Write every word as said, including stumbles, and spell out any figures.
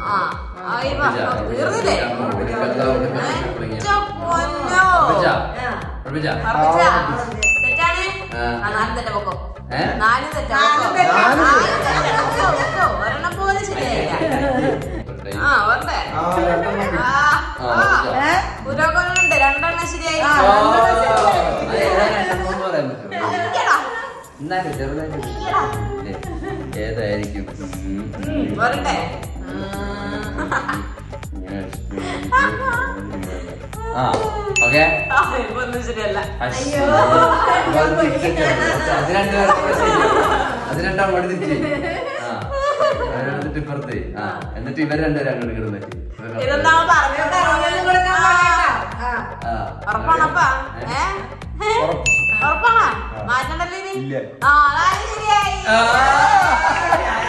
തീർന്നില്ലേ നാല് തെറ്റ പൊക്കോ നാല് തെറ്റാ ഒരെണ്ണം പോലെ ശരിയായില്ല. ആ വരണ്ടേ പുരോഗമനുണ്ട് രണ്ടെണ്ണം ശരിയായി ഏതായിരിക്കും വരണ്ടേ ആ ഓക്കെ ഒന്നും ശരിയല്ല. അത് രണ്ടാം മണി തിരിച്ച് ആ അവരെടുത്തിട്ട് ഇപ്പുറത്ത് ആ എന്നിട്ട് ഇവർ രണ്ടുപേരും അങ്ങോട്ട് കിടന്നിട്ട് ഉറപ്പാണപ്പാ ഉറപ്പാണോ മാറ്റണ്ടല്ലേ? ആ ശരിയായി.